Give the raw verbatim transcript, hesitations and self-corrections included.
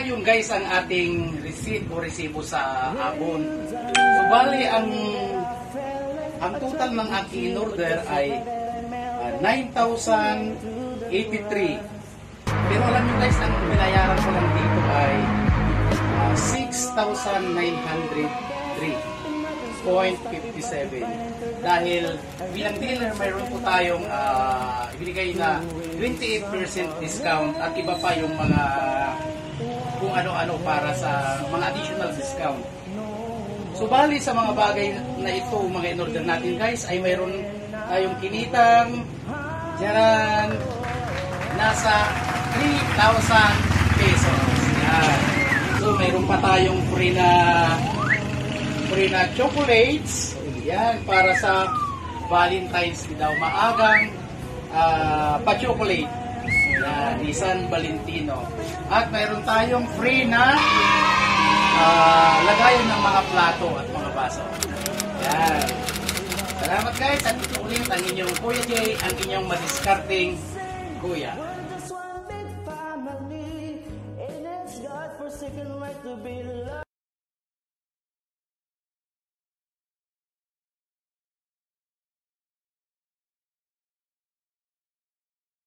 yun guys ang ating receipt o resibo sa abon. So bali ang ang total ng aking in-order ay uh, nine thousand eighty-three. Pero alam nyo guys, ang binayaran ko lang dito ay uh, six thousand nine hundred three point five seven. Dahil bilang dealer, mayroon po tayong uh, ibinigay na twenty-eight percent discount at iba pa yung mga kung ano-ano para sa mga additional discount. So bali sa mga bagay na ito, mga in-order natin guys, ay mayroon tayong kinitang dyan nasa three thousand pesos. Yan. So mayroon pa tayong free na free na chocolates. Yan, para sa Valentine's daw, maagang uh, pa-chocolate. Yan, ni San Valentino. At mayroon tayong free na uh, lagayan ng mga plato at mga baso. Yan. Salamat guys, at ito ulit ang inyong Kuya Jay, ang inyong madiskarting kuya.